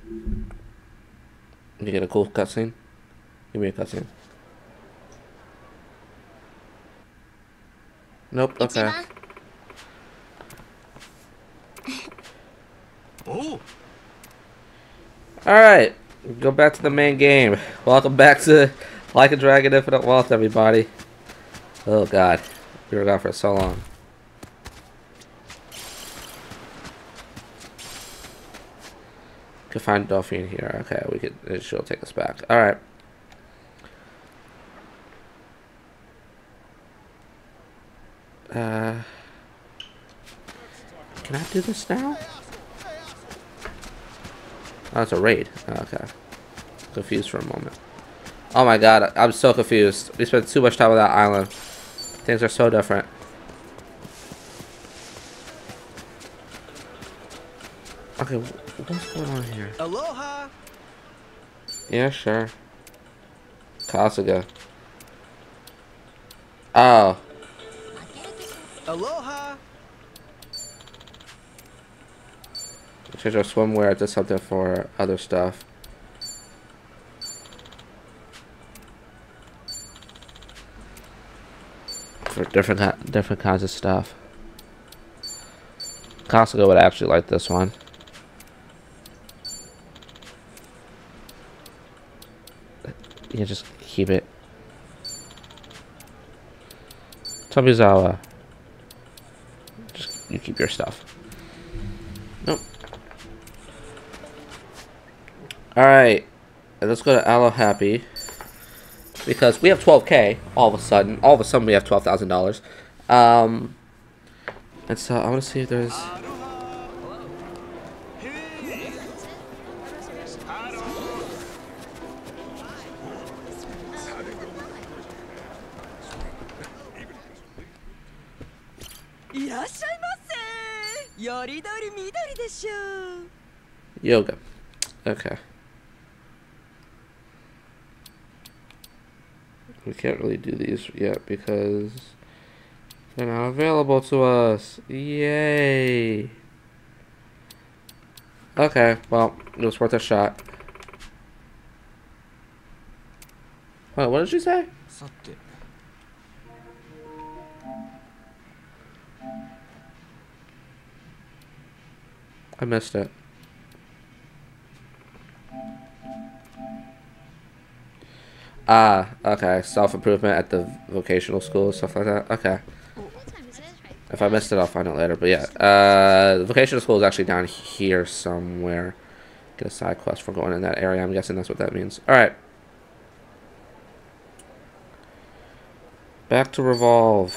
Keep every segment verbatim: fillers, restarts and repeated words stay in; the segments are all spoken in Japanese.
You get a cool cutscene? Give me a cutscene. Nope, okay. Oh, Alright, go back to the main game. Welcome back to Like a Dragon Infinite Wealth, everybody. Oh god, we were gone for so long. Could find Delphine here. Okay, we could. She'll take us back. Alright. Uh, can I do this now? Oh, it's a raid. Oh, okay. Confused for a moment. Oh my god, I'm so confused. We spent too much time on that island. Things are so different. Okay, what's going on here? aloha. Yeah, sure. Kasuga. Oh. Aloha. Change our swimwear to something for other stuff. For different different kinds of stuff. Kasuga would actually like this one. You can just keep it. Tomizawa. Just you keep your stuff. Nope. Alright. Let's go to Aloe Happy. Because we have twelve K all of a sudden. All of a sudden we have twelve thousand dollars. Um and so I wanna see if there's yoga. Okay. We can't really do these yet because they're not available to us. Yay. Okay, well, it was worth a shot. Wait, what did she say? I missed it. Ah, okay. Self-improvement at the vocational school, stuff like that. Okay. If I missed it, I'll find it later. But yeah, uh, the vocational school is actually down here somewhere. Get a side quest for going in that area. I'm guessing that's what that means. All right. Back to Revolve.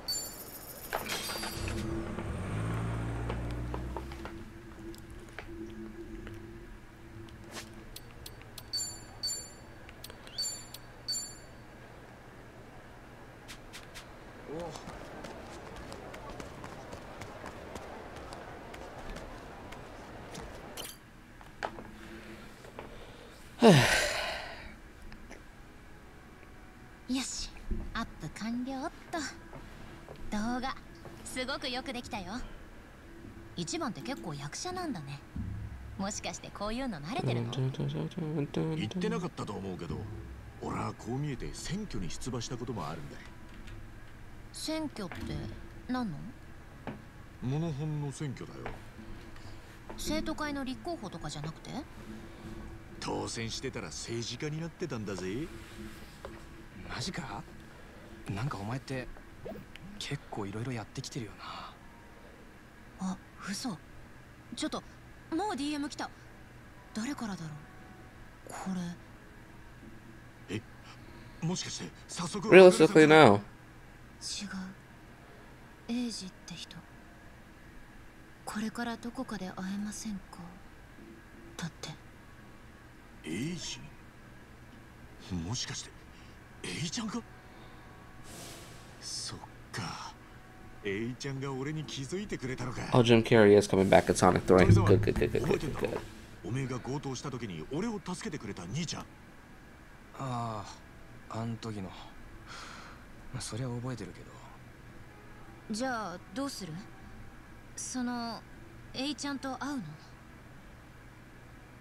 よし、アップ完了っと。動画すごくよくできたよ。一番って結構役者なんだね。もしかしてこういうの慣れてるの？ 言ってなかったと思うけど、俺はこう見えて選挙に出馬したこともあるんだよ。 選挙って何の？ モノホンの選挙だよ。 生徒会の立候補とかじゃなくて？ 当選してたら政治家になってたんだぜ。 マジか？なんかお前って結構いろいろやってきてるよな。 あ、嘘。ちょっともう ディーエム 来た。誰からだろう。これ。 え、もしかして早速。 Realistically, no. 違う。エイジって人。これからどこかで会えませんか。だって。 エイジ？もしかしてエイちゃんか？そっか。エイちゃんが俺に気づいてくれたのか。 Oh, Jim Carrey is coming back in Sonic three. Good, good, good, good, good, good, good. おめえが強盗した時に俺を助けてくれた兄ちゃん。 ああ、あん時の。まあそりゃ覚えてるけど。 じゃあどうする？そのエイちゃんと会うの？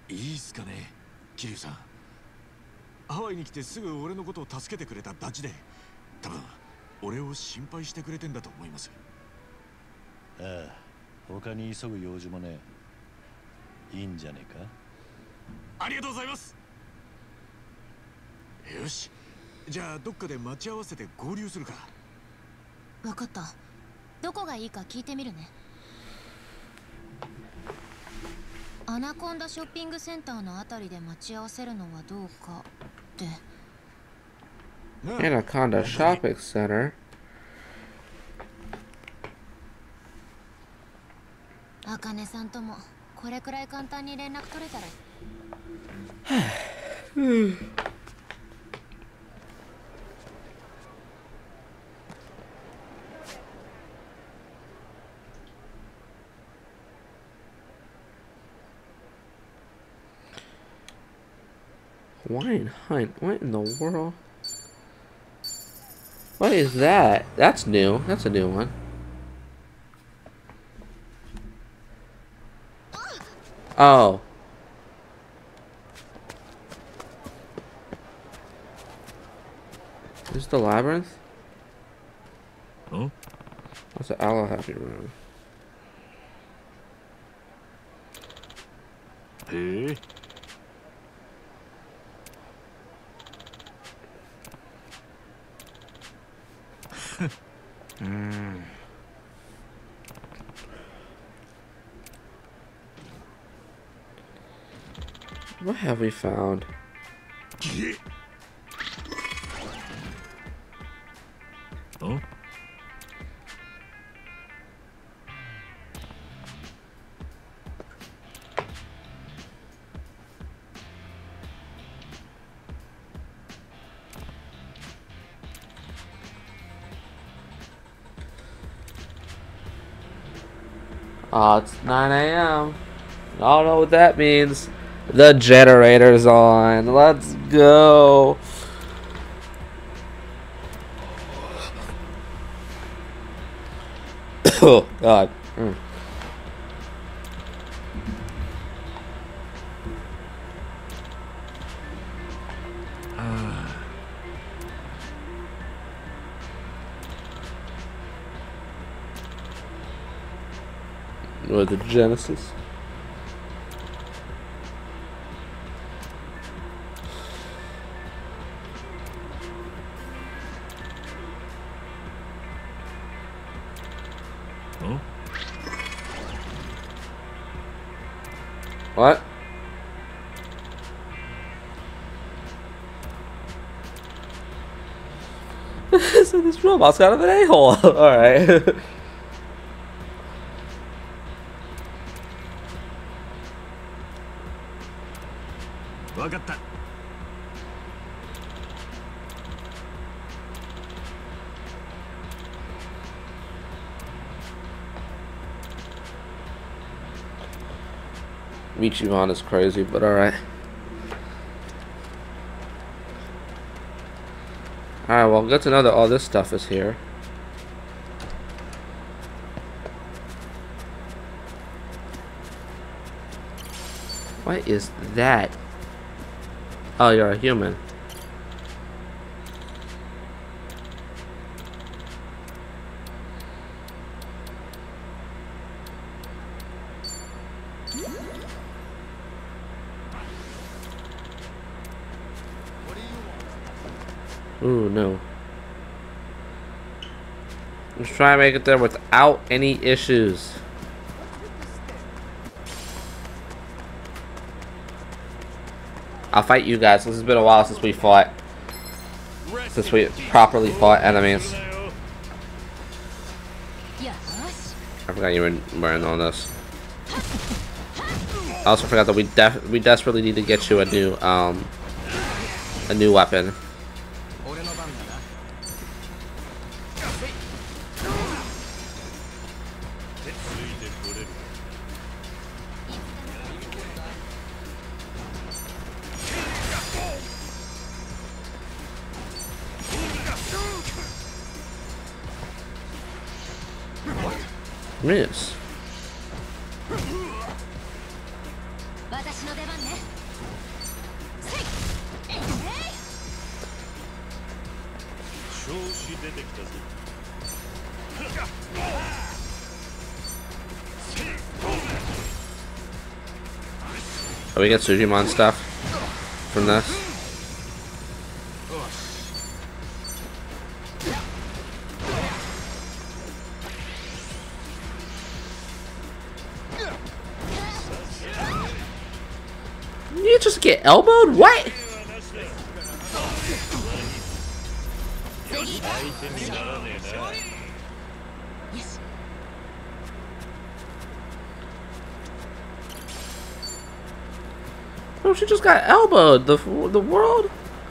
いいっすかね、桐生さん。ハワイに来てすぐ俺のことを助けてくれたダチで、多分俺を心配してくれてんだと思います。 ああ、他に急ぐ用事もねえ。いいんじゃねえか。 ありがとうございます。よし、じゃあどっかで待ち合わせて合流するか。 分かった。どこがいいか聞いてみるね。アナコンダショッピングセンターのあたりで待ち合わせるのはどうかって。 Anaconda Shopping Center. あかねさんともこれくらい簡単に連絡取れたら。 Wine Hunt? What in the world? What is that? That's new. That's a new one. Oh. This is the labyrinth? Huh? What's the Aloe Happy Room? Hey. Mm. What have we found? Huh? Oh, it's nine A M I don't know what that means. The generator's on. Let's go. Oh, God. Mm. With the Genesis. Huh? What? So this robot's kind of an a-hole. Alright. Wakatta. Michimon is crazy, but alright. Alright, well, good to know that all this stuff is here. What is that? Oh, you're a human. Ooh, no. Let's try and make it there without any issues. I'll fight you guys. This has been a while since we fought. Since we properly fought enemies. I forgot you were wearing all this. I also forgot that we def we desperately need to get you a new um a new weapon. Miss. 調子出てきたぞ。 Oh, we get Sujimon stuff from this. You just get elbowed? What? Oh, she just got elbowed. The the world.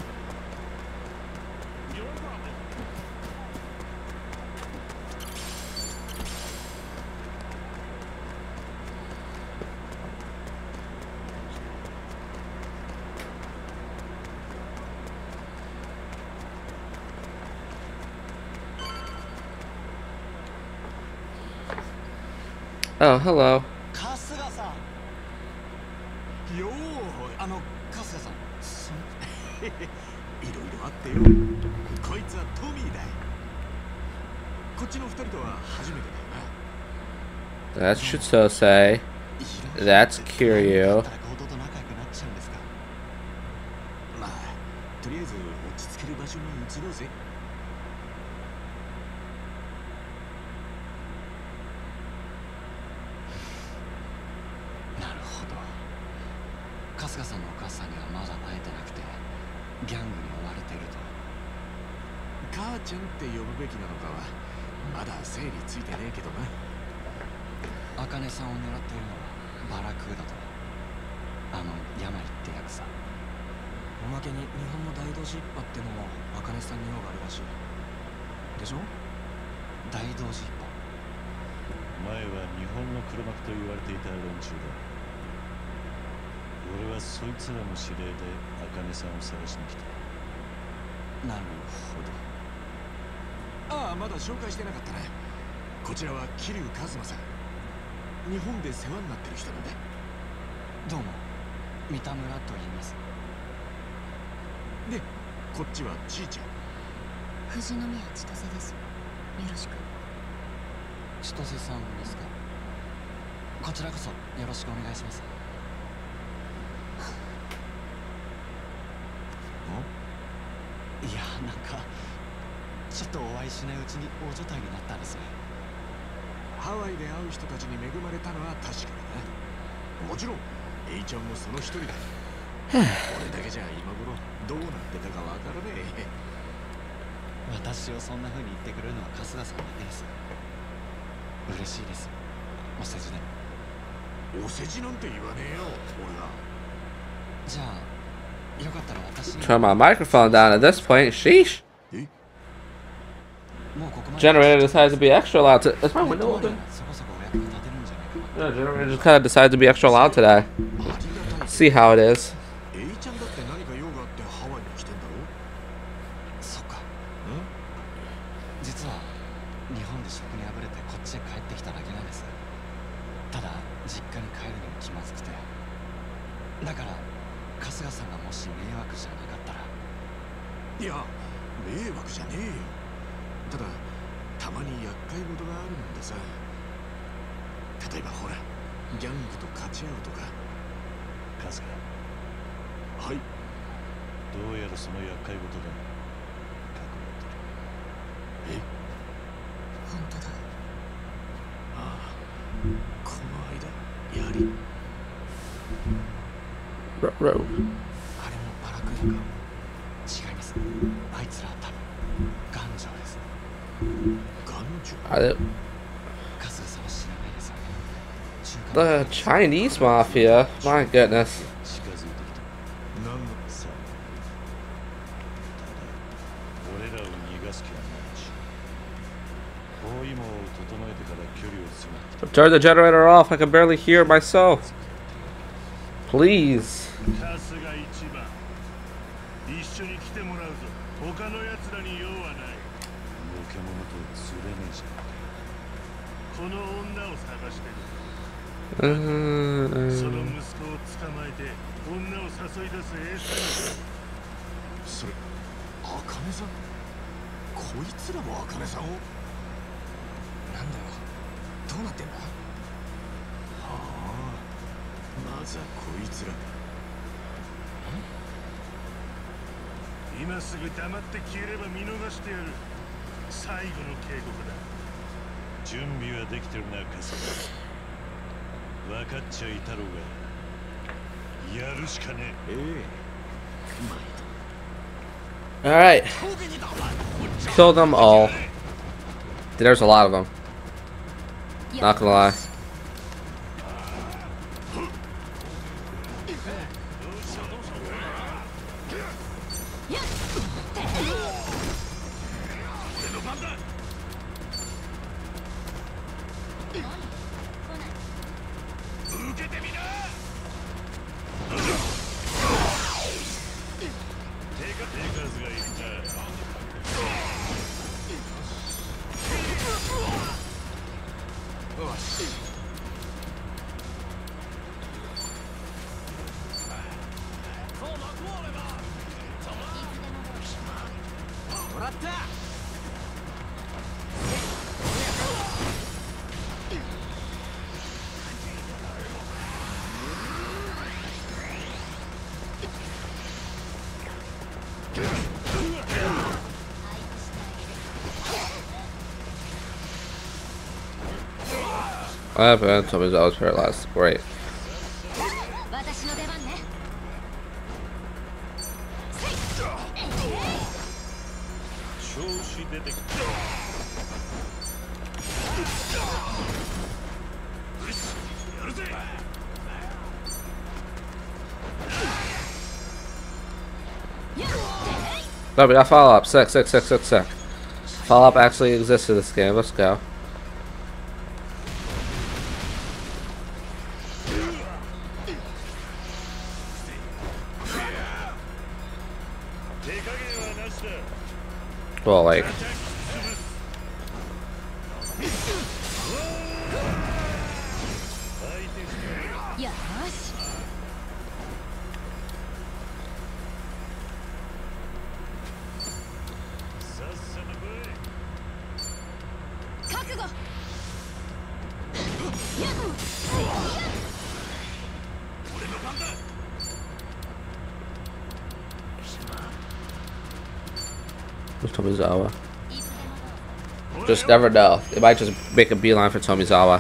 Oh, hello. 春日さん。 よう、 あの春日さん。 いろいろあってよ。こいつはトミーだよ。こっちの二人とは初めてだよな。 That's Chitose. That's Kiryu. まあ、とりあえず落ち着ける場所に移ろうぜ。 なるほど。春日さんのお母さんにはまだ会えてなくて、ギャングに追われてると。 母ちゃんって呼ぶべきなのかはまだ整理ついてねえけどな。 茜さんを狙ってるのはバラクーダとあの病ってやつさ。おまけに日本の大同士一派ってのも茜さんに用があるらしいでしょ。大同士一派、 前は日本の黒幕と言われていた連中だ。俺はそいつらの指令で茜さんを探しに来た。 なるほど。 ああ、まだ紹介してなかったな。こちらは桐生一馬さん。日本で世話になってる人なんだ。 どうも三田村と言います。 で、こっちはじいちゃん。 藤宮千歳です。よろしく。 千歳さんですか。こちらこそよろしくお願いします。いや、なんかちょっとお会いしないうちに大所帯になったんですね。 ハワイで会う人たちに恵まれたのは確かだな。もちろんエイちゃんもその一人だ。俺だけじゃ今頃どうなってたかわからねえ。 私をそんな風に言ってくれるのは春日さんだけです。嬉しいです。お世辞で。 お世辞なんて言わねえよ、俺が。 じゃあよかったら私に。 Turn my microphone down at this point. Sheesh. え、 もうここまで。 Generator decides to be extra loud. To is my window open? そこそこお役に立てるんじゃないかな。 Yeah, generator just kind of decided to be extra loud today. See how it is. エイちゃんだって何か用があってハワイに来てんだろ。 そっか。 ん？ 実は日本で職に敗れてこっちへ帰ってきただけなんです。ただ実家に帰るのも気まずくて。だから春日さんがもし迷惑じゃなかったら。 いや、迷惑じゃねえよ。ただたまに厄介事があるんでさ。例えばほら、ギャングと勝ち合うとか。 春日、 はい。 どうやらその厄介事だ。 え？ 本当だ。 ああ、この間やり。 R- R- あれもバラクーダか。違います。あいつらは多分頑丈です。 頑丈。 I- 春日さんは知らないですよね。 the Chinese mafia. My goodness. 近づいてきた。 なんのさあ、ただ俺らを逃がす気はないし、包囲網を整えてから距離を詰めて Turn the generator off. I can barely hear myself. Please. さすが一番。一緒に来てもらうぞ。他の奴らに用はない。 ボケモノと釣れねえじゃん。 この女を探してる。 その息子を捕まえて女を誘い出すエース。 それ茜さん、こいつらも茜さんを。 なんだよ、どうなってんだ。 はあ、まずはこいつらか。 今すぐ黙って消えれば見逃してやる。最後の警告だ。 準備はできてるな、カサ。分かっちゃいたろうが、やるしかねえ。 ええ、 Alright. Kill them all. There's a lot of them. Not gonna lie. What happened? Somebody's always paralyzed. Great. 私の出番ね。 調子出てきた。 やるぜ。 No, we got follow up. Sick, sick, sick, sick, sick. Follow up actually exists in this game. Let's go. Well, like. Tomizawa. Just never know. It might just make a beeline for Tomizawa.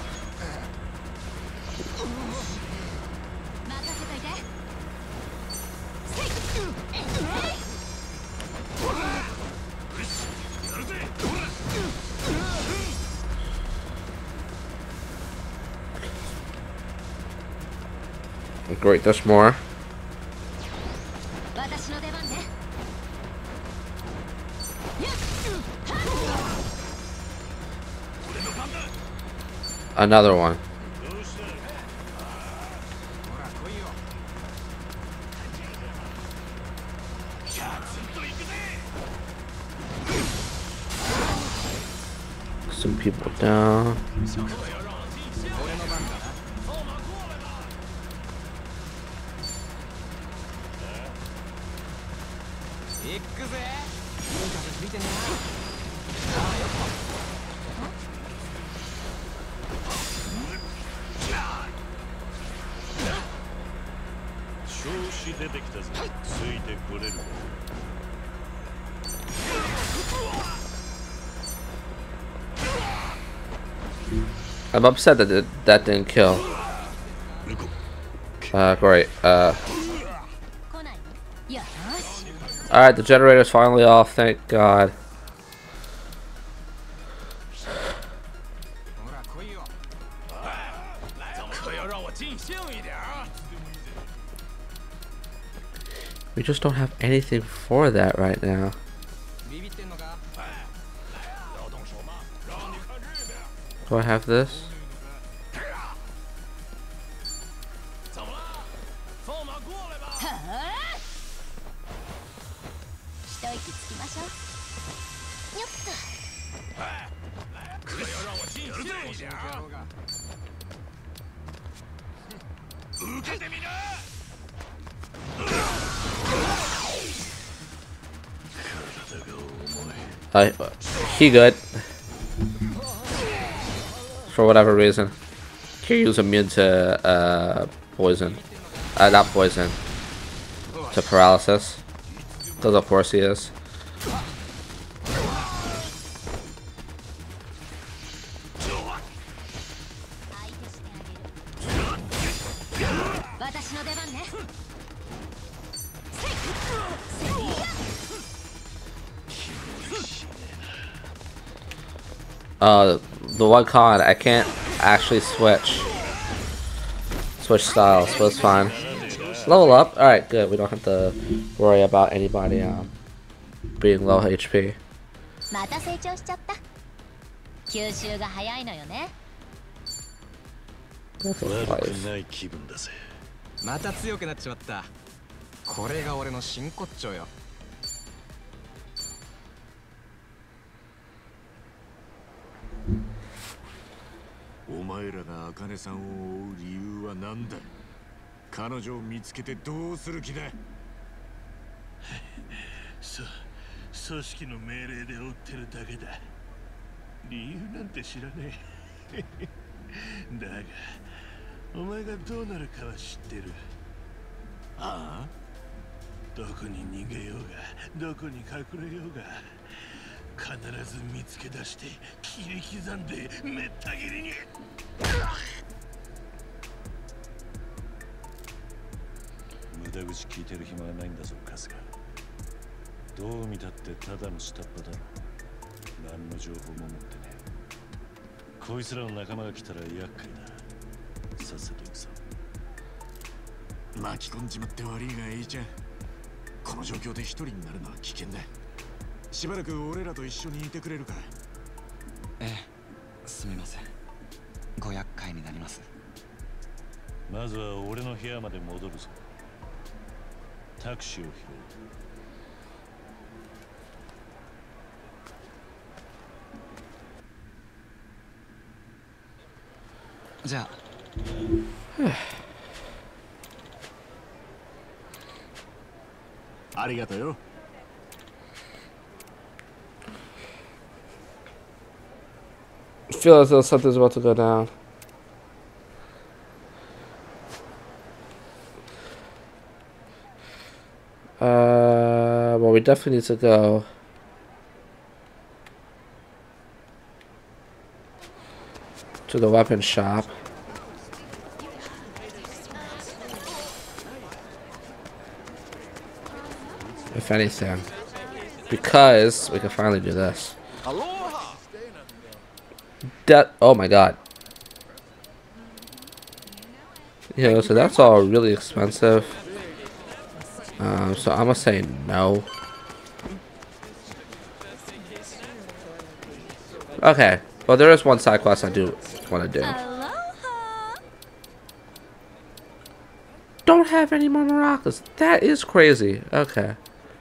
Great, there's more. Another one. Some people down. I'm upset that it, that didn't kill. Uh, great. Uh. Alright, the generator's finally off, thank God. We just don't have anything for that right now. Do I have this? Uh, he good. For whatever reason. Kiryu's immune to uh, poison. Uh, not poison. To paralysis. Because of course he is. Uh, the one con, I can't actually switch. Switch styles, but it's fine. Level up? Alright, good. We don't have to worry about anybody um, being low H P. また成長しちゃった。吸収が早いのよね。 また強くなっちまった。これが俺の真骨頂よ。 お前らが茜さんを追う理由は何だ。彼女を見つけてどうする気だ。 そ組織の命令で追ってるだけだ。理由なんて知らねえ。だがお前がどうなるかは知ってる。ああ、どこに逃げようがどこに隠れようが必ず見つけ出して切り刻んでめった切りに。 無駄口聞いてる暇はないんだぞ、春日。どう見たってただの下っ端だろ。何の情報も持ってねえ。こいつらの仲間が来たら厄介だ。さっさと行くぞ。 巻き込んじまって悪いがいいじゃん。この状況で一人になるのは危険だ。しばらく俺らと一緒にいてくれるか。 ええ、すみません。ご厄介になります。 まずは俺の部屋まで戻るぞ。タクシーを拾う。 じゃあ。 ありがとうよ。 I feel as though something's about to go down. Uh, well, we definitely need to go. To the weapon shop. If anything. Because we can finally do this. That, oh my god. Yeah, so that's all really expensive. Um, so I'm gonna say no. Okay, well there is one side quest I do want to do. Aloha. Don't have any more maracas. That is crazy. Okay.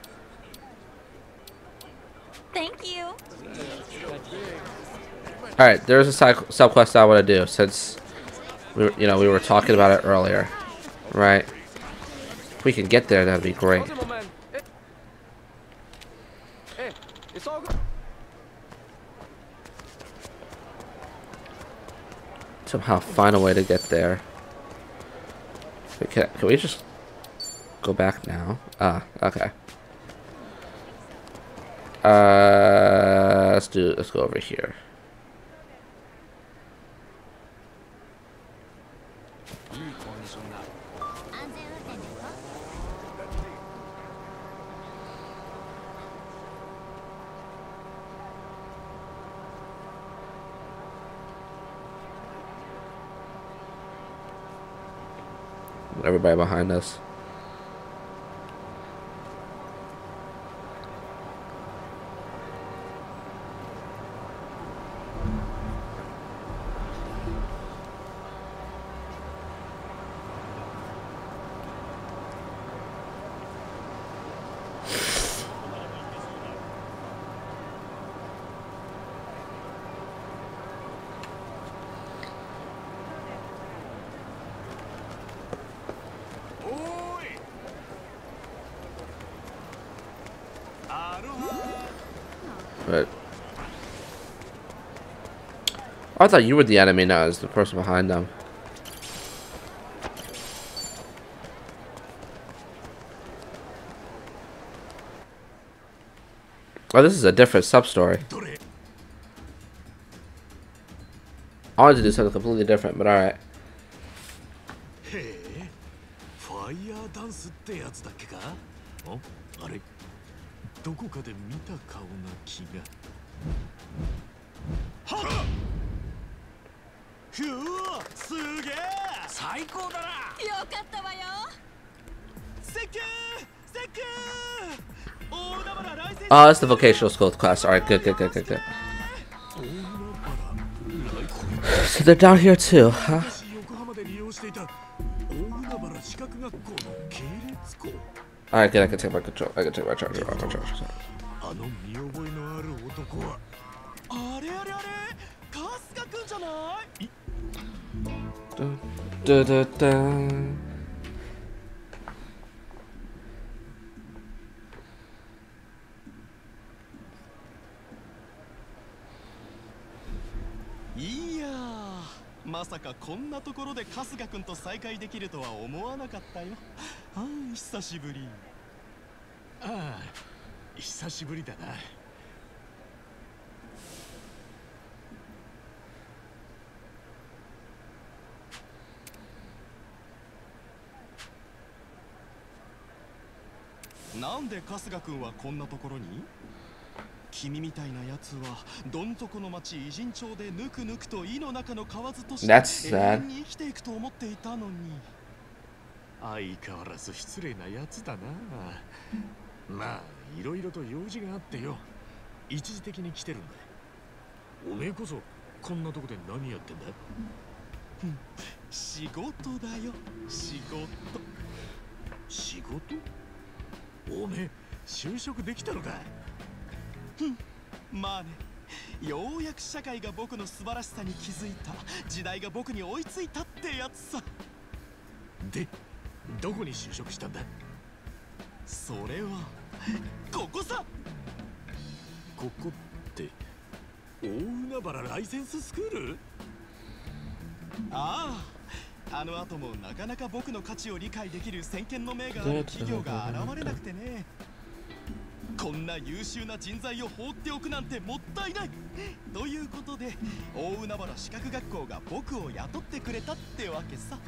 Thank you. All right, there's a side sub quest I want to do since we, were, you know, we were talking about it earlier, right? If we can get there, that'd be great. Somehow find a way to get there. Can, can we just go back now? Ah, okay. Uh, let's do. Let's go over here. Everybody behind us. But I thought you were the enemy, now as the person behind them. Oh, this is a different sub-story. I wanted to do something completely different, but alright. へえ、ファイヤーダンスってやつだっけか？あ、あれ、どこかで見た顔な気が。はっ！うわ、すげえ！最高だな！ よかったわよ。 セックー、セックー。大海原ライセンス。 Oh, that's the vocational school class. Alright, good, good, good, good, good. So they're down here too, huh? Alright, good, I can take my control. I can take my charger off my charger. Da, da, da. いやー、まさかこんなところで春日くんと再会できるとは思わなかったよ。ああ、久しぶり。 ああ、久しぶりだな。 なんで春日くんはこんなところに？君みたいなやつはどん底の町偉人町でぬくぬくと井の中の蛙として永遠に生きていくと思っていたのに。 相変わらず失礼なやつだな。まあいろいろと用事があってよ、一時的に来てるんだ。おめえこそこんなとこで何やってんだ？ 仕事だよ、仕事。 仕事？おめえ就職できたのか？ まあね、ようやく社会が僕の素晴らしさに気づいた、時代が僕に追いついたってやつさ。 で、どこに就職したんだ？ それはここさ。 ここって大海原ライセンススクール？ ああ、あの後もなかなか僕の価値を理解できる先見の明がある企業が現れなくてね。こんな優秀な人材を放っておくなんてもったいないということで、大海原資格学校が僕を雇ってくれたってわけさ。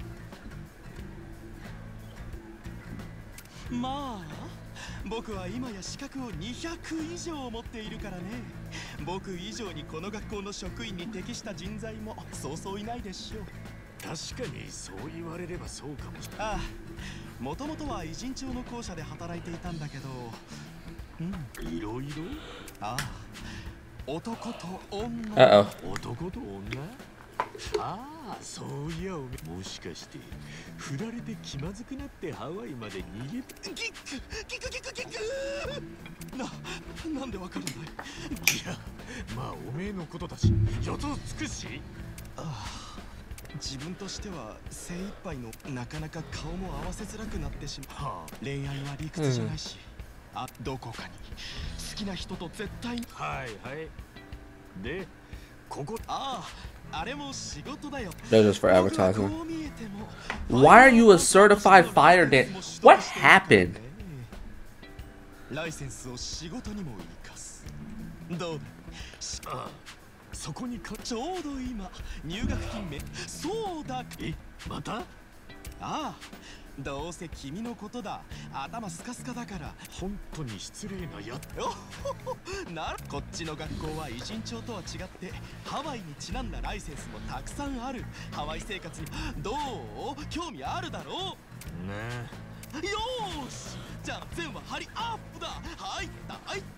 まあ僕は今や資格をにひゃく以上持っているからね。僕以上にこの学校の職員に適した人材もそうそういないでしょう。 確かにそう言われればそうかもしれない。 ああ、もともとは偉人町の校舎で働いていたんだけど、 うん、いろいろ。 ああ、男と女。 Uh oh. 男と女？ああ、そういやおめえ、もしかして振られて気まずくなってハワイまで逃げ。 ギックギクギクギクな、なんでわかるんだい？ いや、まあおめえのことだし、予想つくし。 ああ、自分としては精一杯の、なかなか顔も合わせづらくなってしまう。はあ、恋愛は理屈じゃないし、うん、あ、どこかに好きな人と絶対に。 はいはい。で、ここ、 ああ、あれも仕事だよ。 They're just for advertising. Why are you a certified fire dance? What happened? ライセンスを仕事にも生かす。どうだ？ ああ、そこにか、 ちょうど今入学金め、そうだ。 え、また？ ああ、どうせ君のことだ。頭スカスカだから。 本当に失礼なやつ。 なる、こっちの学校は偉人町とは違ってハワイにちなんだライセンスもたくさんある。ハワイ生活にどう？興味あるだろう？ ねえ。よーし、じゃあ全話張りアップだ。入った入った。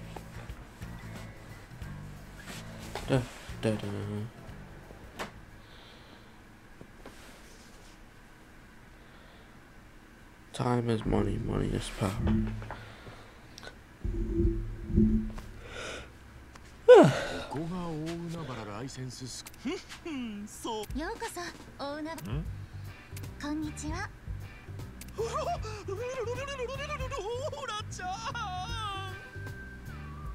Da, da, da. Time is money, money is power. ここが大海原ライセンススクール。そう。 ようこそ大海原。こんにちは。 ほらちゃん。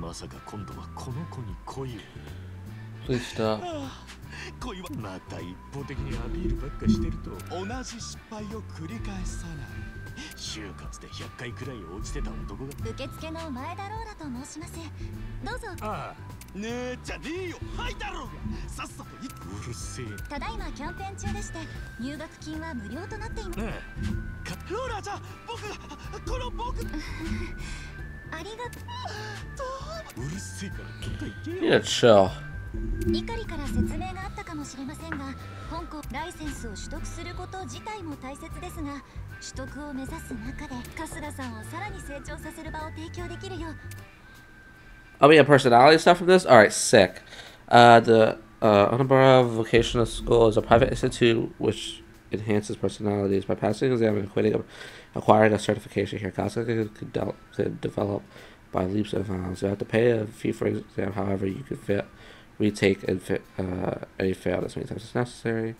まさか今度はこの子に恋を。 Please stop. 恋はまた一方的にアピールばっかしてると同じ失敗を繰り返さない。 就活でひゃっかいくらい落ちてた男が。 受付の前田ローラと申します。どうぞ。 ああ、 ねえじゃねえよ、はいだろうが。さっさと行っうるせえ。 ただいまキャンペーン中でして入学金は無料となっています。 ねかローラじゃ僕がこの僕ありがとえ、うるせえからどっか行け You よ。 need to chill. う。イカリから説明があったかもしれませんが、香港ライセンスを取得すること自体も大切ですが、取得を目指す中で春日さんをさらに成長させる場を提供できるよう。 Oh, we have personality stuff from this? Alright, sick. Uh, the uh, Onabara Vocational School is a private institute which enhances personalities by passing an exam and acquiring, acquiring a certification here. Kasuga could, de could develop by leaps and bounds. You have to pay a fee for exam, however, you can fit, retake and fit, uh, any fail as many times as necessary.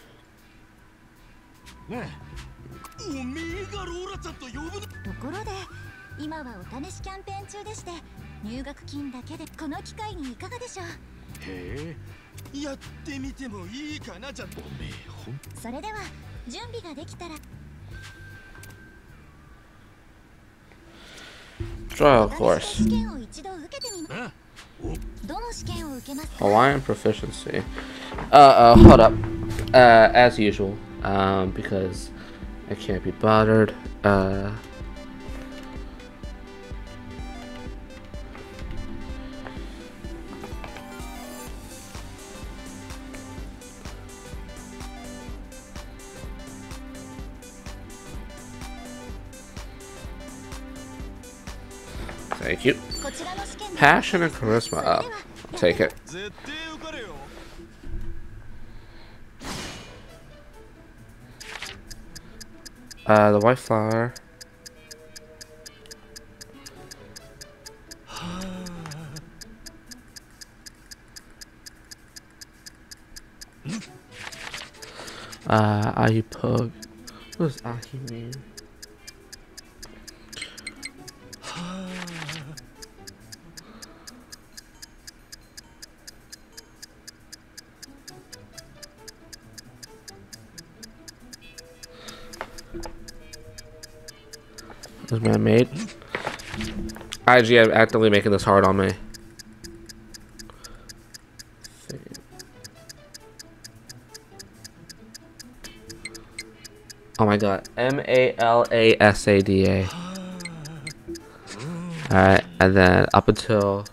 ねおめえがローラちゃんと呼ぶの。 ところで今はお試しキャンペーン中でして、入学金だけでこの機会にいかがでしょう。 え。へえ。 やってみてもいいかな。じゃおめえほんそれでは準備ができたら Trial お試し course. 試験を一度受けてみまな。 どの試験を受けますか？ Hawaiian proficiency. Uh, uh, hold up. Uh, as usual. Um, because I can't be bothered. Uh... Thank you. こちらの試験で Passion and charisma up. I'll take it. 絶対受かれよ。 Uh, the white flower. Uh, Ahi Pug. What does Ahi mean? Was man made? I G M actively making this hard on me. Oh my god. M A L A S A D A. Alright, and then up until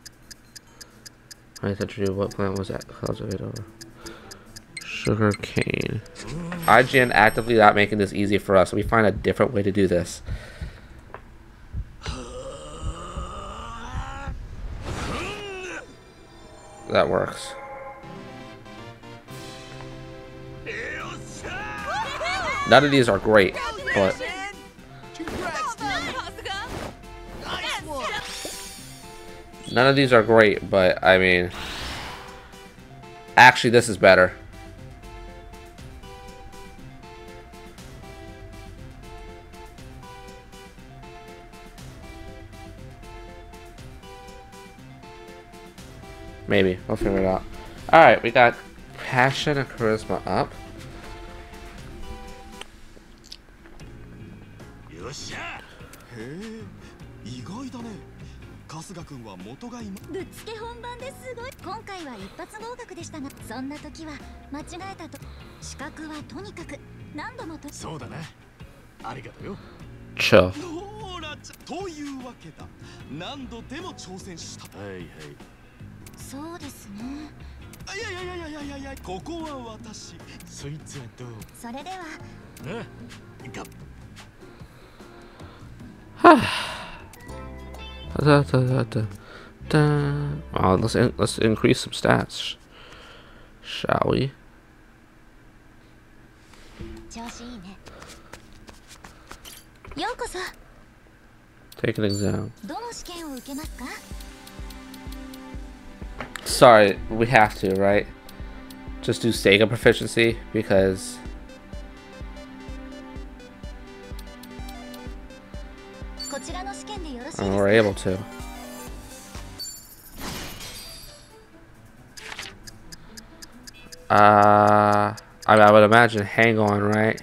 ninth century, what plant was that? Cultivated sugar cane. I G N actively not making this easy for us, so we find a different way to do this. That works. None of these are great, but none of these are great, but I mean, actually this is better. Maybe. We'll figure it out. Alright, we got passion and charisma up. よっしゃ。 へえ、意外だね。春日君は元が今。 ぶっつけ本番ですごい。今回は一発合格でしたが、そんな時は間違えたと。資格はとにかく何度もと。 そうだな。ありがとうよ。 Chill. ローラちゃんというわけだ。何度でも挑戦した。 はいはい。 そうですね。 いやいやいやいやいやいや、ここは私。 そいつはどう？ それでは。 な。が。 Da, da, da, da, da. Oh, let's in, let's increase some stats, shall we? 調子いいね。ようこそ。 Take an exam. どの試験を受けますか？ Sorry, we have to, right? Just do Sega proficiency because and we're able to. Uh, I, I would imagine hang on, right?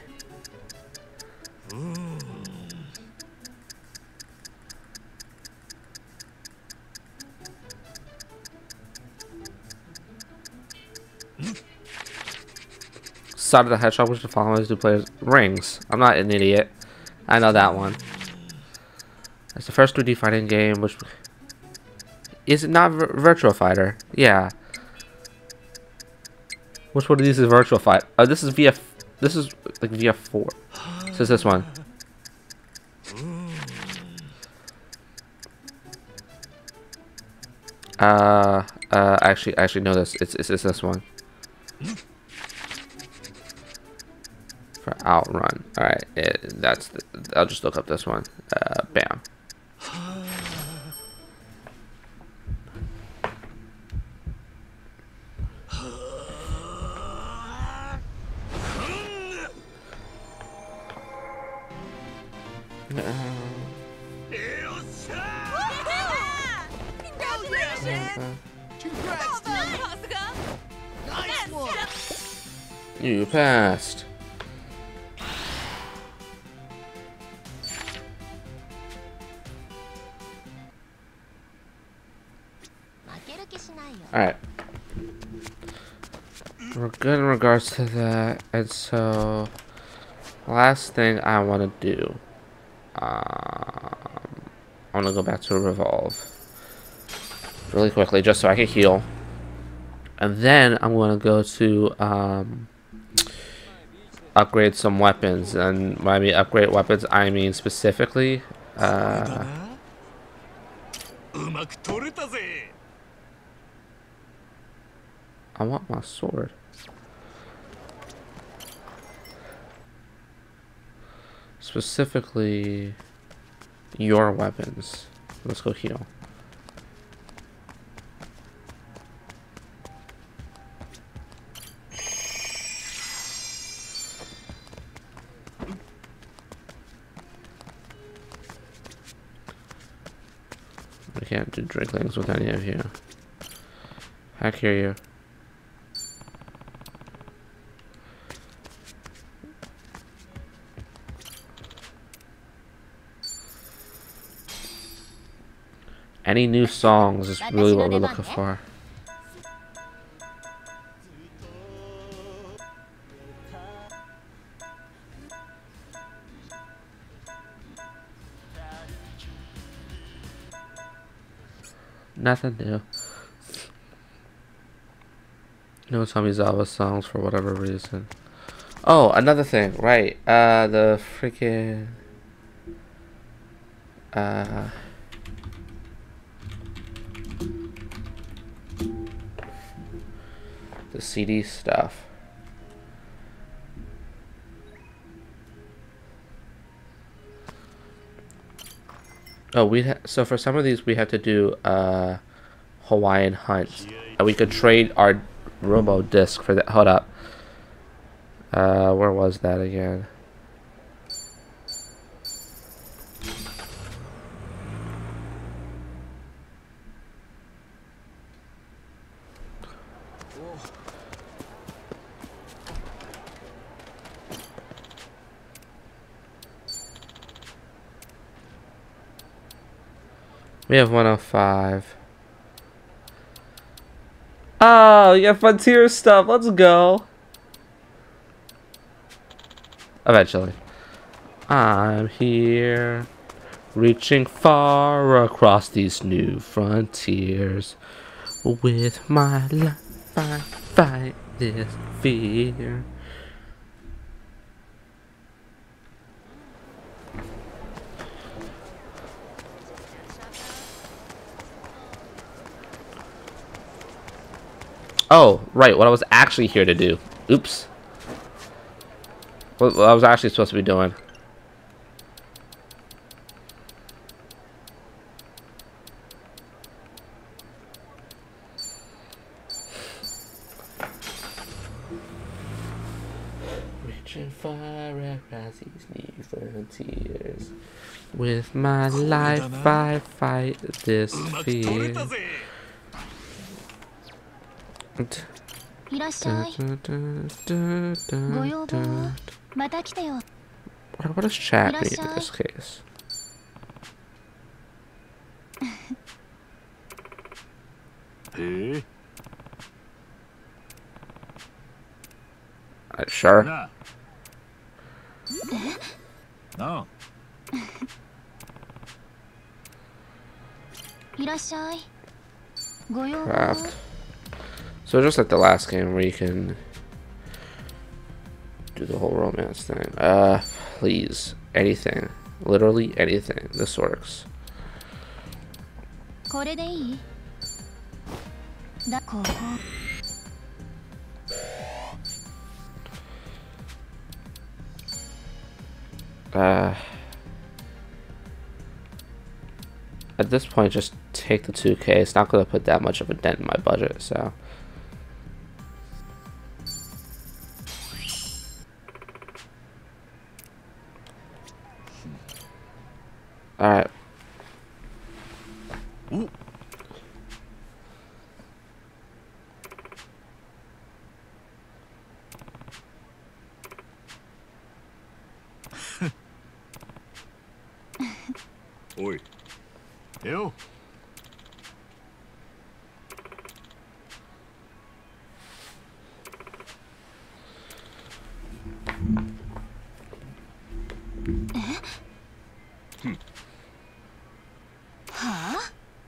Sonic the Hedgehog, which the following two players rings. I'm not an idiot. I know that one. It's the first two D fighting game, which is it not Vir Virtua Fighter? Yeah. Which one of these is Virtua Fighter? Oh, this is V F. This is like V F four. So it's this one. Uh, uh, actually, I actually know this. It's it's, it's this one. For Outrun. All right, it, that's. The, I'll just look up this one. Uh, bam. You passed. Alright. We're good in regards to that. And so, last thing I want to do. Um, I want to go back to Revolve. Really quickly, just so I can heal. And then I'm going to go to um, upgrade some weapons. And when I mean upgrade weapons, I mean specifically uh, I want my sword. Specifically your weapons. Let's go heal. I can't do drinklings with any of you. Heck hear you. Any new songs is really what we're looking for. Nothing new. No Tomizawa songs for whatever reason. Oh, another thing, right? Uh, the freaking uh. The C D stuff. Oh, we ha so for some of these we have to do uh, Hawaiian hunts, and we could trade our Robo disc for that. Hold up. Uh, where was that again? We have one oh five. Oh, you have Frontier stuff. Let's go. Eventually. I'm here, reaching far across these new frontiers. With my life, I fight this fear. Oh, right, what I was actually here to do. Oops. What I was actually supposed to be doing. Reaching far across these new frontiers. With my life I fight this fear. いらっしゃい。ご要望はまた来てよ。 What what does chat mean in this case? Eh? Uh, sure. Na. No. いらっしゃい。ご要望 Craft. So just like the last game where you can do the whole romance thing. Uh, please. Anything. Literally anything. This works. これでいい？だ、ここ。 Uh, at this point, just take the two K. It's not going to put that much of a dent in my budget, so. Alright. Ooh. Oi. Yo. Hmm. は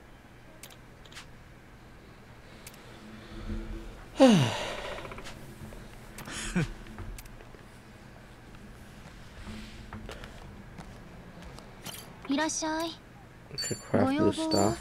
あ？ いらっしゃい。 Okay, craft new stuff.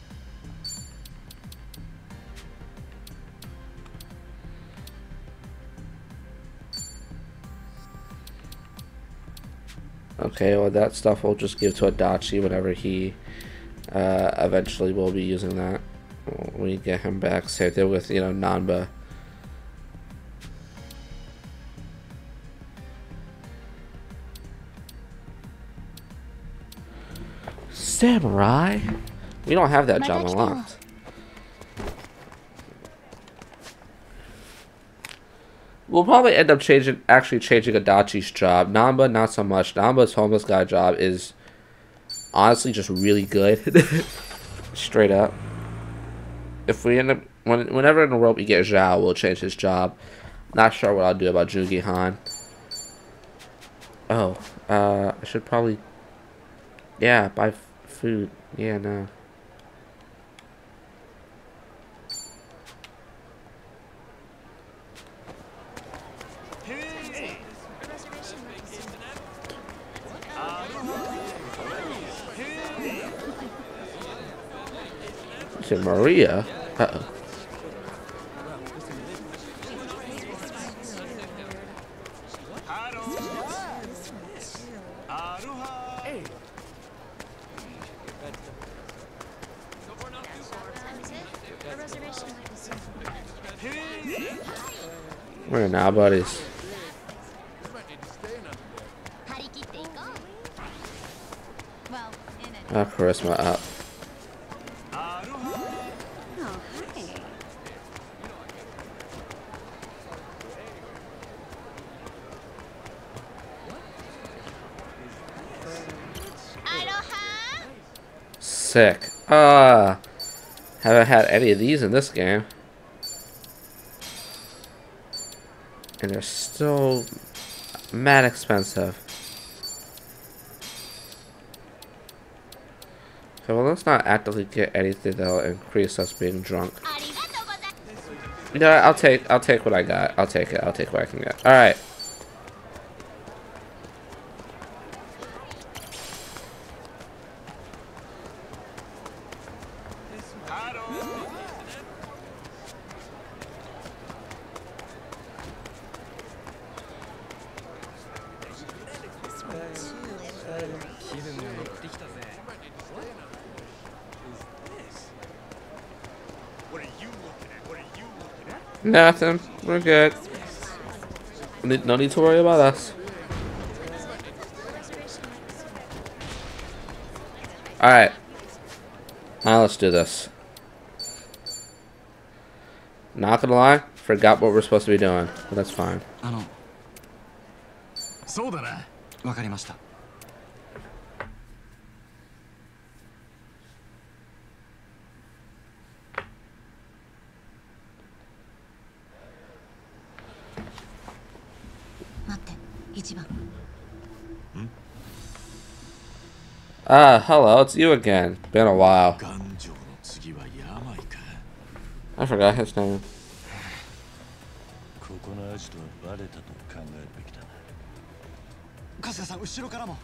Okay, well that stuff we'll just give to Adachi whenever he uh, eventually will be using that. When we get him back, same thing with, you know, Nanba. Samurai? We don't have that job unlocked. We'll probably end up changing, actually changing Adachi's job. Nanba, not so much. Nanba's homeless guy job is honestly just really good. Straight up. If we end up, when, whenever in the world we get Zhao, we'll change his job. Not sure what I'll do about Jungi Han. Oh, uh, I should probably, yeah, buy f food. Yeah, no. To Maria? Uh-oh. We're now buddies. Oh, charisma up. Sick. Ah, uh, haven't had any of these in this game, and they're still mad expensive. Okay, well, let's not actively get anything that'll increase us being drunk. You know, I'll take, I'll take what I got. I'll take it. I'll take what I can get. All right. Nothing. We're good. No need to worry about us. Alright. Now let's do this. Not gonna lie, Forgot what we're supposed to be doing, but that's fine. あの、 そうだな。 わかりました。 待って、一番。 Ah, hello, it's you again. Been a while. 頑丈の次は病か。 I forgot his name. ここのアジトはバレたと考えるべきだな。 春日さん、後ろからも。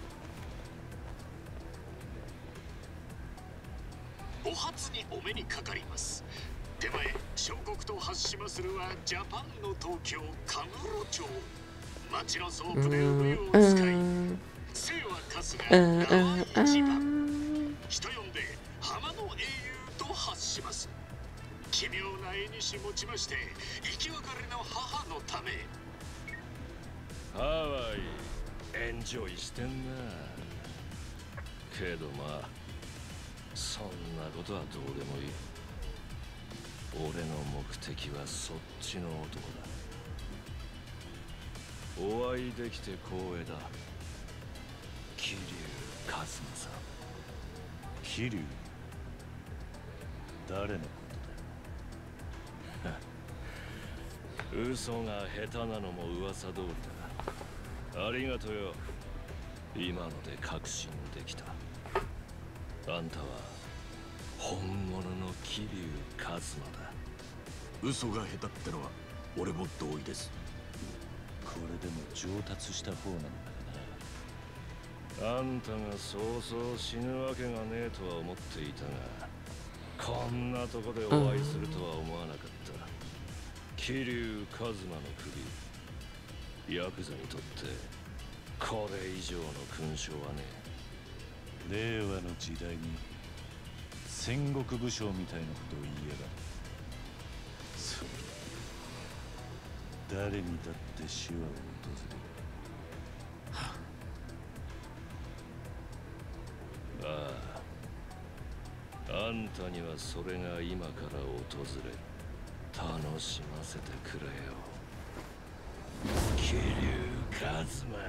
お初にお目にかかります。手前、小国と発しまするはジャパンの東京カムロ町。町のソープで海を使い、生は春日長い一番。人呼んで浜の英雄と発します。奇妙な絵にし持ちまして、生き別れの母のため。 ハワイエンジョイしてんな。けどまあそんなことはどうでもいい。俺の目的はそっちの男だ。お会いできて光栄だ。桐生一馬さん。桐生、誰のことだ。嘘が下手なのも噂通りだ。ありがとよ。今ので確信できた。あんたは本物の桐生一馬だ。 嘘が下手ってのは俺も同意です。 これでも上達した方なんだがな。あんたがそうそう死ぬわけがねえとは思っていたが、こんなとこでお会いするとは思わなかった。桐生一馬の首、ヤクザにとってこれ以上の勲章はねえ。令和の時代に戦国武将みたいなことを言えば、そう誰にだって死は訪れる。ああ、あんたにはそれが今から訪れ、楽しませてくれよ。桐生一馬。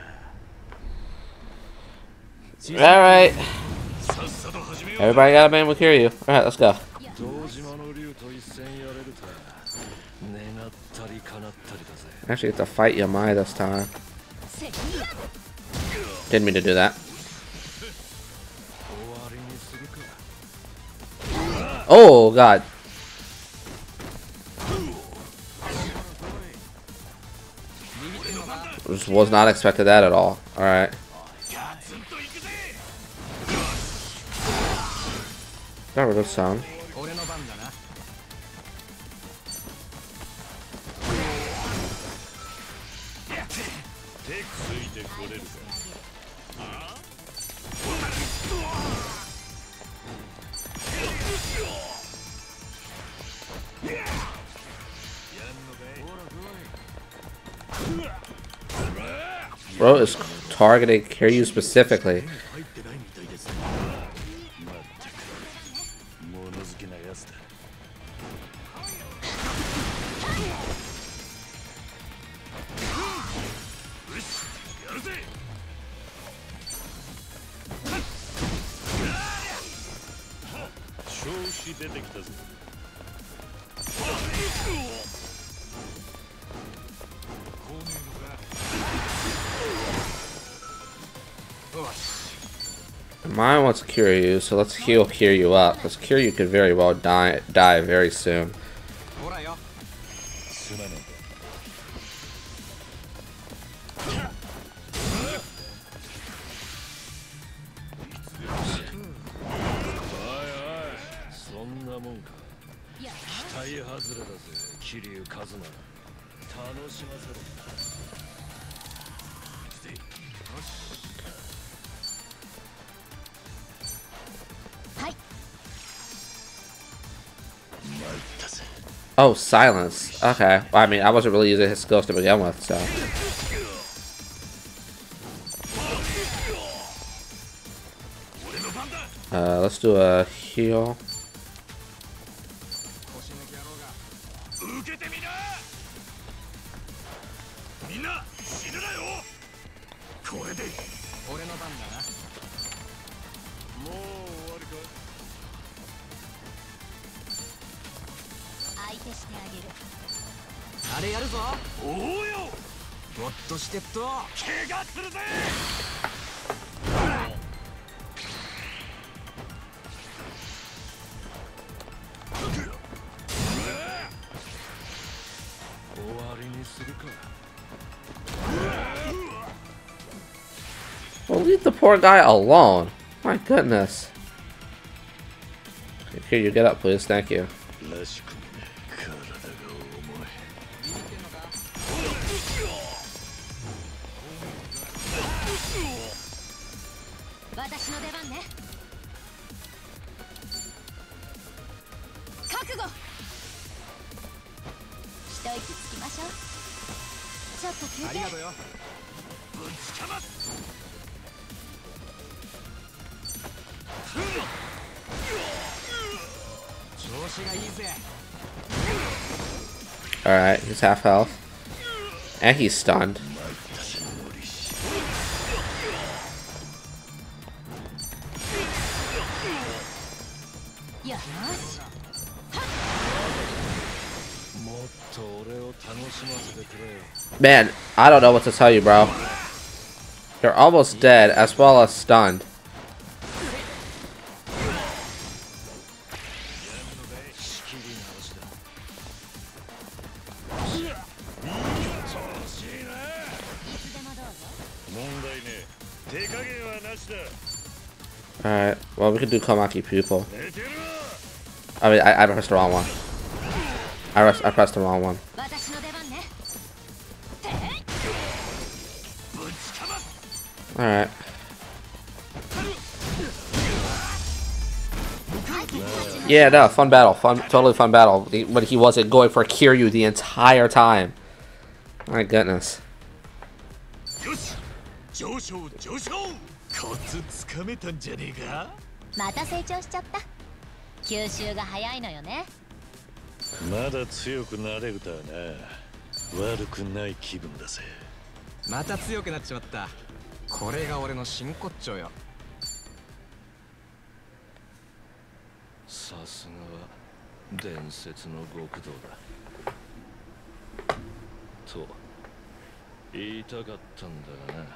Alright. Everybody got a man with Kiryu. Alright, let's go. 堂島の竜と一戦やれると願ったり叶ったりだぜ。 Actually, get to fight Yamai this time. Didn't mean to do that. Oh, God. Just was not expected that at all. Alright. Got rid of some. Bro is targeting Kiryu specifically. Mine wants Kiryu, so let's heal Kiryu up, because Kiryu could very well die die very soon. Oh, silence. Okay. Well, I mean, I wasn't really using his skills to begin with, so. Uh, let's do a heal. て俺の番だな。 もう終わりか。 相手してあげる。 あれやるぞ。 おおよ、 ゴッドシテッド。 怪我するぜ。終わりにするか。 Well, leave the poor guy alone. My goodness. Here, you get up, please. Thank you. らしくもね、体が重い。 私の出番ね。覚悟。一息つきましょう。ちょっと休憩。 ありがとうよ。 ぶちかます。 調子がいいぜ。 Alright, he's half health. And he's stunned. よし。 もっと俺を楽しませてくれよ。 Man, I don't know what to tell you, bro. You're almost dead, as well as stunned. Alright, well, we could do Komaki Pupil. I mean, I, I pressed the wrong one. I, rest, I pressed the wrong one. Alright. Yeah, no, fun battle. Fun, totally fun battle. But he wasn't going for Kiryu the entire time. My goodness. 上昇上昇コツつかめたんじゃねえか。 また成長しちゃった。吸収が早いのよね。 まだ強くなれるとはな。悪くない気分だぜ。 また強くなっちまった。これが俺の真骨頂よ。 さすがは伝説の極道だ。と言いたかったんだがな。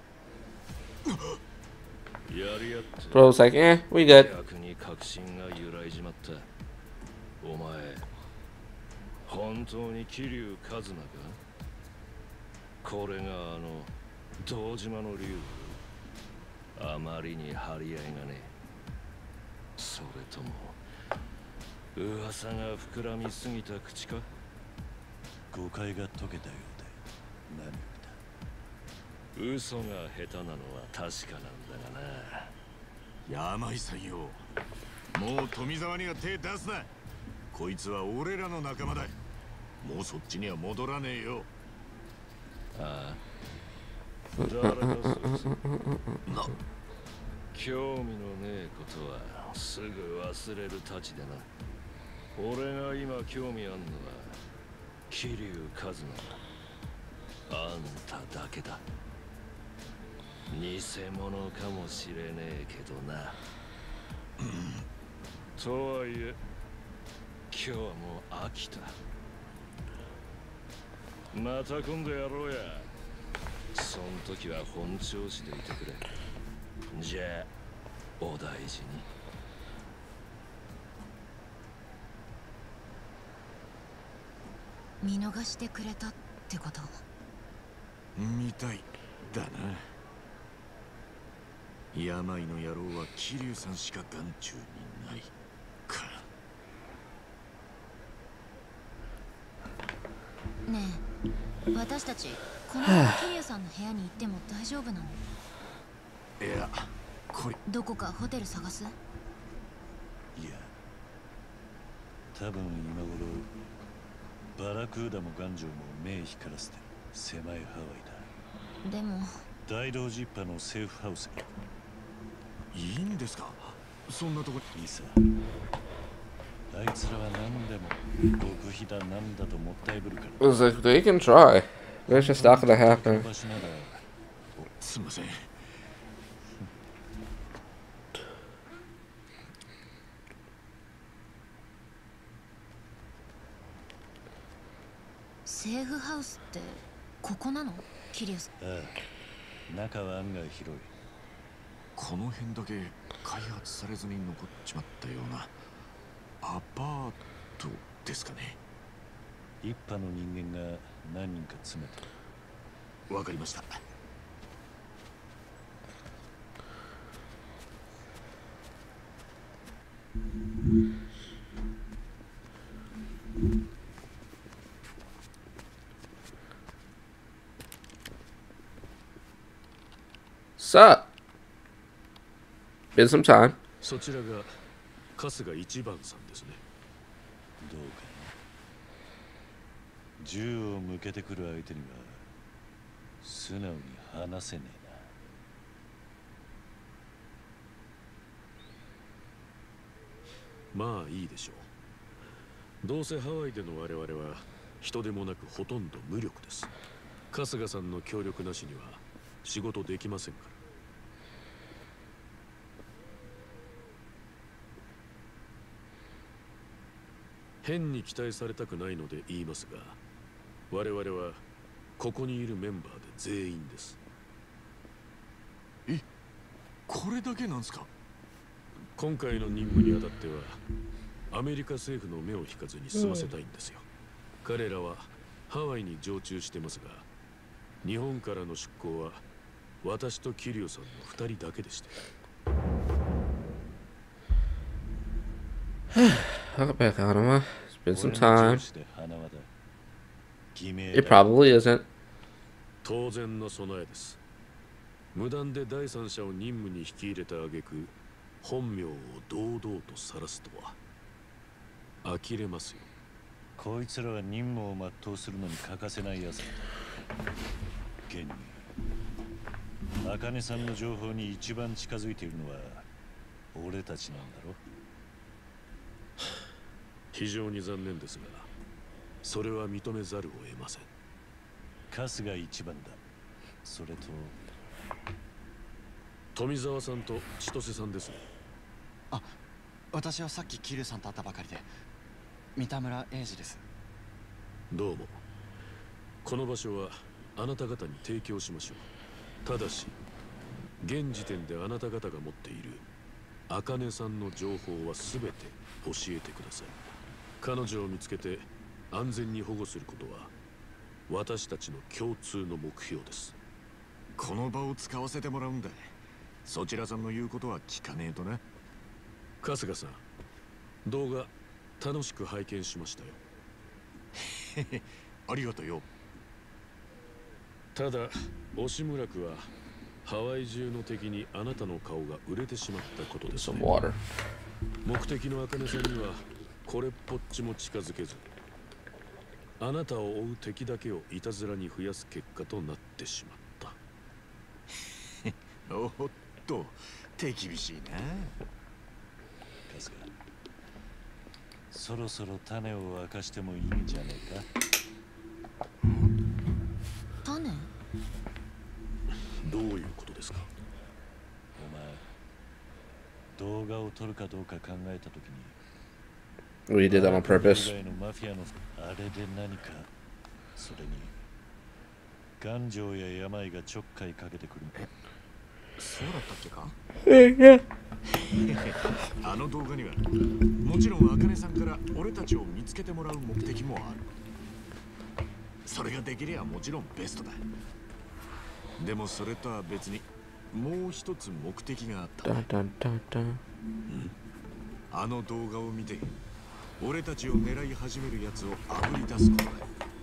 Bro's like, eh, we good. 逆に確信が揺らいじまった。お前、本当に桐生一馬か？これがあの堂島の竜。あまりに張り合いがね。それとも噂が膨らみすぎた口か？誤解が解けたようで何よ。 嘘が下手なのは確かなんだがな。 山井さんよ、もう富沢には手出すな。こいつは俺らの仲間だ。もうそっちには戻らねえよ。 ああ、誰だそいつ。な、興味のねえことはすぐ忘れるたちでな。俺が今興味あんのは桐生一馬だ。あんただけだ。 偽物かもしれねえけどな。とはいえ、今日はもう飽きた。また今度やろうや。そん時は本調子でいてくれ。じゃあ、お大事に。見逃してくれたってこと？ みたいだな。 病の野郎は桐生さんしか眼中にないか。 ねえ、私たちこの桐生さんの部屋に行っても大丈夫なの？ いや、これどこかホテル探す？ いや、多分今頃バラクーダもガンジョーも目光らせて狭いハワイだ。 でも大道ジッパのセーフハウスに。 いいんですか？そんなとこいいさ。あいつらは何でも極秘だなんだともったいぶるから。 I was like, they can try. It's just not gonna happen. すみません。 セーフハウスってここなの？キリウス。 ああ、中は案外広い。 この辺だけ開発されずに残っちまったようなアパートですかね。 一派の人間が何人か詰めた。 わかりました。 さあ Been some time. そちらが春日一番さんですね。 どうかな。銃を向けてくる相手には素直に話せねえな。まあいいでしょう。どうせハワイでの我々は人でもなくほとんど無力です。春日さんの協力なしには仕事できませんから。変に期待されたくないので言いますが、我々はここにいるメンバーで全員です。 え、これだけなんすか？ 今回の任務にあたってはアメリカ政府の目を引かずに済ませたいんですよ。うん、彼らはハワイに常駐してますが、日本からの出港は私とキリオさんのふたりだけでした。 I'll get back on him. It's been some time. It probably isn't. 当然の備えです。無断で第三者を任務に引き入れた挙句、本名を堂々と晒すとは呆れますよ。 こいつらは任務を全うするのに欠かせないやつだ。現に茜さんの情報に一番近づいているのは俺たちなんだろ。 非常に残念ですが、それは認めざるを得ません。 春日一番だ。それと富澤さんと千歳さんですね。 あ、私はさっきキリさんと会ったばかりで、三田村英二です。 どうも。この場所はあなた方に提供しましょう。ただし現時点であなた方が持っている茜さんの情報は全て教えてください。彼女を見つけて安全に保護することは私たちの共通の目標です。 この場を使わせてもらうんだ。そちらさんの言うことは聞かねえとな。 春日さん、動画楽しく拝見しましたよ。 ありがとうよ。 ただ押村区はハワイ中の敵にあなたの顔が売れてしまったことですね。目的の茜さんにはこれっぽっちも近づけず、あなたを追う敵だけをいたずらに増やす結果となってしまった。 おっと、手厳しいな。 春日、そろそろ種を明かしてもいいんじゃねえか。 種？ どういうことですか？ お前、動画を撮るかどうか考えたときに、 We did that on purpose. マフィアのあれで何か、それに頑丈や病がちょっかいかけてくる。 そうだったっけか？ あの動画にはもちろん茜さんから俺たちを見つけてもらう目的もある。それができればもちろんベストだ。でもそれとは別にもう一つ目的があった。あの動画を見て俺たちを狙い始めるやつをあぶり出すことだ。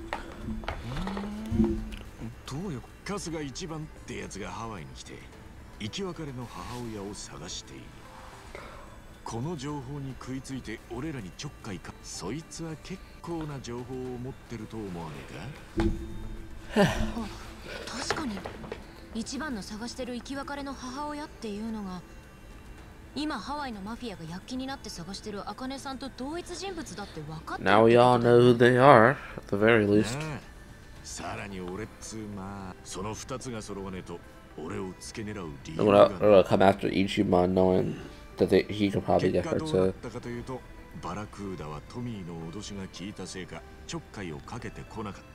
どういう？ 春日一番ってやつがハワイに来て生き別れの母親を探している。この情報に食いついて俺らにちょっかいか。そいつは結構な情報を持ってると思わねえか？ あ、確かに一番の探してる生き別れの母親っていうのが今ハワイのマフィアが躍起になって探してる茜さんと同一人物だって分かってる。 Now we all know who they are, at the very least. さらに俺っつうまあその二つが揃わねえと俺を付け狙う理由 I'm が gonna, I'm gonna come after Ichiban knowing that they, he could probably 結 get 果 hurt どうだっ too. たかというと、バラクーダはトミーの脅しが効いたせいかちょっかいをかけてこなかった。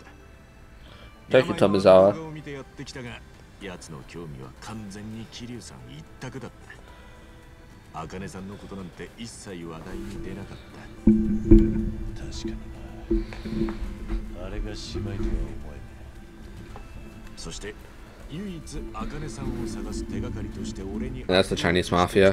Thank you, Tomizawa. 動画を見てやってきたが、奴の興味は完全に桐生さん一択だった。茜さんのことなんて一切話題に出なかった。 確かにな。あれが姉妹とは思えない。 そして唯一茜さんを探す手がかりとして俺に That's the Chinese mafia.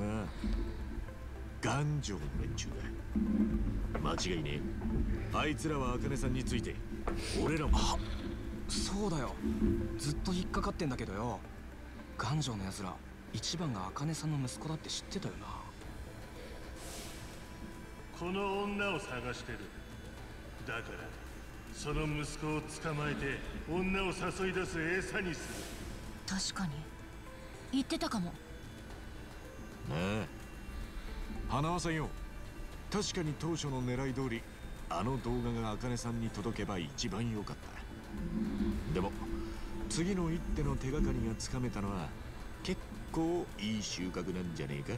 頑丈の連中だ。間違いねえ。あいつらは茜さんについて俺らも。 そうだよ。ずっと引っかかってんだけどよ。頑丈のやつら一番が茜さんの息子だって知ってたよな。 この女を探してる。だからその息子を捕まえて女を誘い出す餌にする。 確かに言ってたかも。 ねえ花輪さんよ、確かに当初の狙い通りあの動画が茜さんに届けば一番良かった。でも次の一手の手がかりがつかめたのは結構いい収穫なんじゃねえか。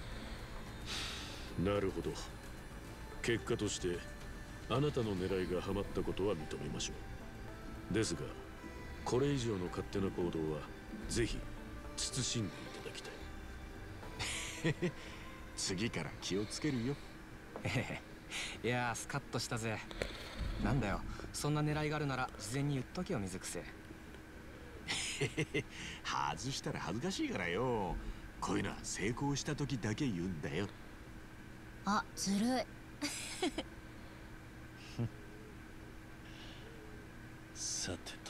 なるほど。結果としてあなたの狙いがハマったことは認めましょう。ですがこれ以上の勝手な行動はぜひ慎んでいただきたい。 次から気をつけるよ。 いやースカッとしたぜ。なんだよ、そんな狙いがあるなら事前に言っとけよ水癖。 外したら恥ずかしいからよ。こういうのは成功した時だけ言うんだよ。 あ、ずるい。 さてと、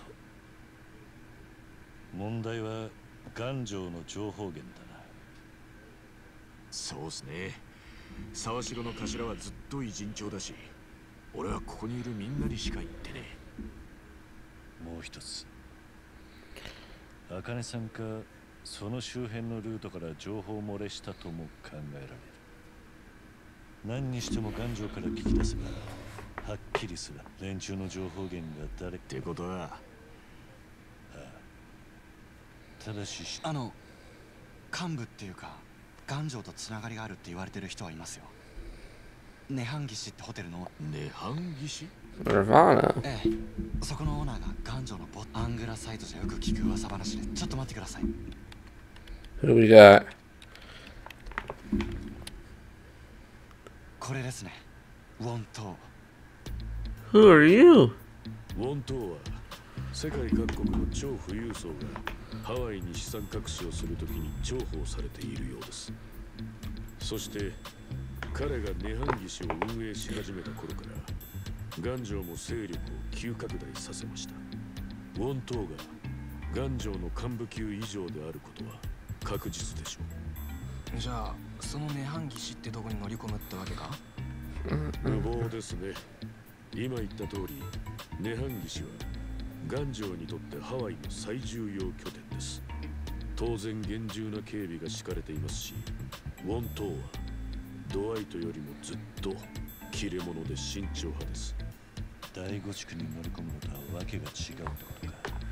問題は頑丈の情報源だな。 そうっすね。沢城の頭はずっと偉人長だし、俺はここにいるみんなにしか言ってねえ。もう一つ、茜さんかその周辺のルートから情報漏れしたとも考えられる。何にしても頑丈から聞き出せばはっきりする。連中の情報源が誰ってことは、 ああ、ただしあの幹部っていうか頑丈とつながりがあるって言われてる人はいますよ。涅槃義士ってホテルの涅槃義士？ Nirvana. ええ、そこのオーナーが頑丈のボアングラサイトじゃよく聞く噂話で。ちょっと待ってください。 Who do we got? これですね、ウォントー。 Who are you? ウォントーは世界各国の超富裕層がハワイに資産隠しをするときに重宝されているようです。そして彼が涅槃義士を運営し始めた頃から頑丈も勢力を急拡大させました。ウォントーが頑丈の幹部級以上であることは確実でしょう。じゃあその涅槃義士ってとこに乗り込むってわけか？ 無謀ですね。今言った通り涅槃義士は頑丈にとってハワイの最重要拠点です。当然厳重な警備が敷かれていますし、ウォントーはドワイトよりもずっと切れ者で慎重派です。第五地区に乗り込むのとはわけが違うってことか。だが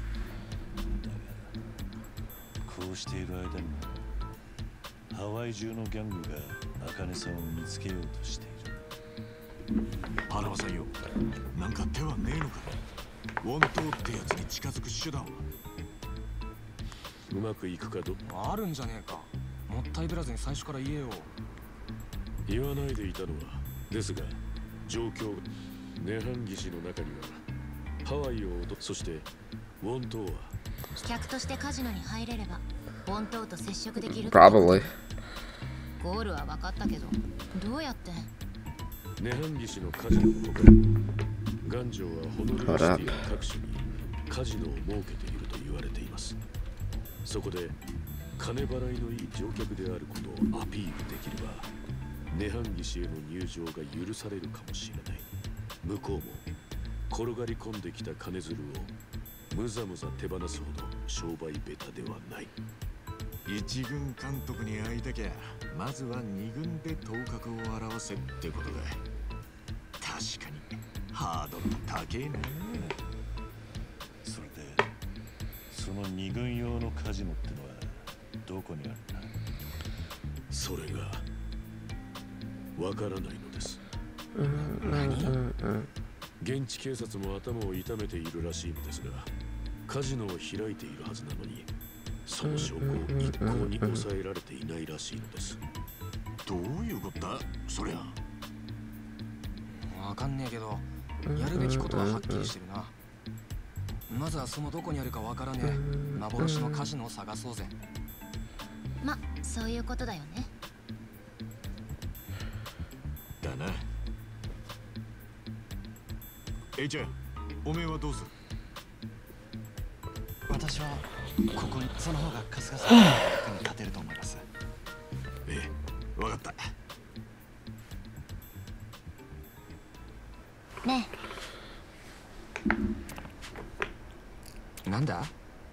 こうしている間にもハワイ中のギャングが茜さんを見つけようとしている。 花輪さんよ、なんか手はねえのか。ウォントーってやつに近づく手段はうまくいくかど。 あるんじゃねえか。もったいぶらずに最初から言えよ。 言わないでいたのはですが、状況が涅槃義士の中にはハワイを踊、そしてウォントーは客としてカジノに入れればウォントーと接触できる。 Probably. ゴールは分かったけど、どうやって？ 涅槃義士のカジノの他に頑丈はホノルルシティの各所にカジノを設けていると言われています。そこで金払いのいい乗客であることをアピールできれば涅槃義士への入場が許されるかもしれない。向こうも転がり込んできた金づるをむざむざ手放すほど商売ベタではない。 一軍監督に会いたきゃまずは二軍で頭角を現せってことだ。確かにハードル高えな。 それでそその二軍用のカジノってのはどこにあるんだ？ それがわからないのです。 何？ 現地警察も頭を痛めているらしいのですが、カジノを開いているはずなのに、その証拠を一向に抑えられていないらしいのです。 どういうことだそりゃ。 わかんねえけど、やるべきことははっきりしてるな。まずはそのどこにあるかわからねえ幻のカジノを探そうぜ。 ま、そういうことだよね。 だな。エイちゃん、おめえはどうする？ 私はここに、その方が春日さんの役に立てると思います。 ええ、わかった。 ねえ。なんだ？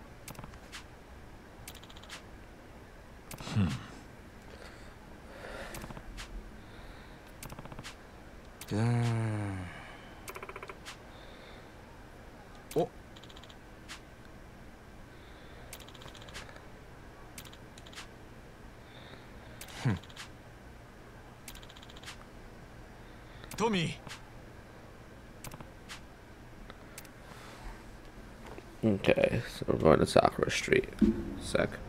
うーん。お。 トミー。 Okay, so we're going to Sakura Street. Sec.